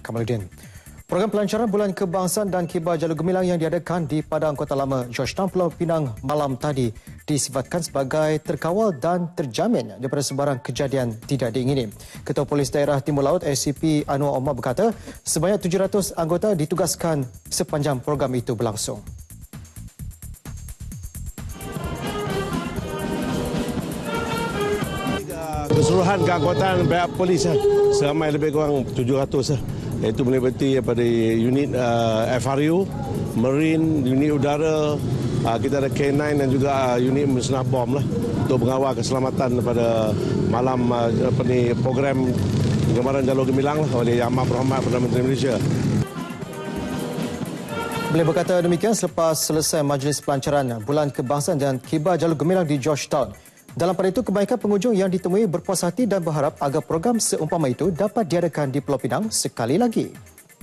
Kamaluddin. Program pelancaran Bulan Kebangsaan dan Kibar Jalur Gemilang yang diadakan di Padang Kota Lama, Georgetown, Pulau Pinang malam tadi disifatkan sebagai terkawal dan terjamin daripada sebarang kejadian tidak diingini. Ketua Polis Daerah Timur Laut ACP Anwar Omar berkata sebanyak 700 anggota ditugaskan sepanjang program itu berlangsung. Keseluruhan keanggotaan pihak polis seramai lebih kurang 700 iaitu meliputi daripada unit FRU, Marine, unit udara, kita ada K9 dan juga unit musnah bom untuk mengawal keselamatan pada malam program Gambaran Jalur Gemilang oleh Yang Amat Berhormat Perdana Menteri Malaysia. Beliau berkata demikian selepas selesai majlis pelancaran Bulan Kebangsaan dan Kibar Jalur Gemilang di Georgetown. Dalam pada itu, kebanyakan pengunjung yang ditemui berpuas hati dan berharap agar program seumpama itu dapat diadakan di Pulau Pinang sekali lagi.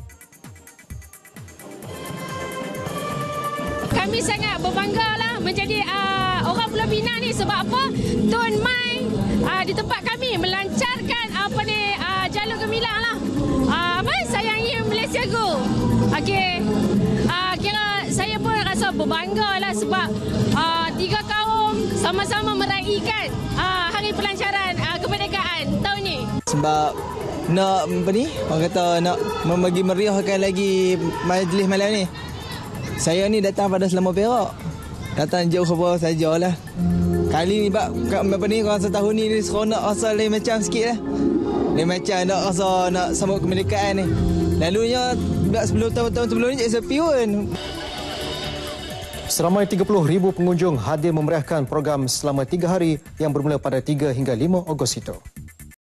Kami sangat berbanggalah menjadi orang Pulau Pinang ni sebab apa? Tun Mai di tempat kami melancarkan Jalur Gemilang lah. Sayangi Malaysia Go. Okey. Kira saya pun rasa berbanggalah sebab 3 kaum sama-sama meraihkan hari pelancaran kemerdekaan tahun ni. Sebab nak orang kata nak membagi meriahkan lagi majlis malam ni. Saya ni datang pada Selama Perak. Datang jauh apa sajalah. Kali ni orang setahun ni seronok rasa lain macam sikit lah. Lain macam nak rasa nak sambut kemerdekaan ni. Lalunya 10 tahun sebelum ni sepi pun. Seramai 30,000 pengunjung hadir memeriahkan program selama 3 hari yang bermula pada 3 hingga 5 Ogos itu.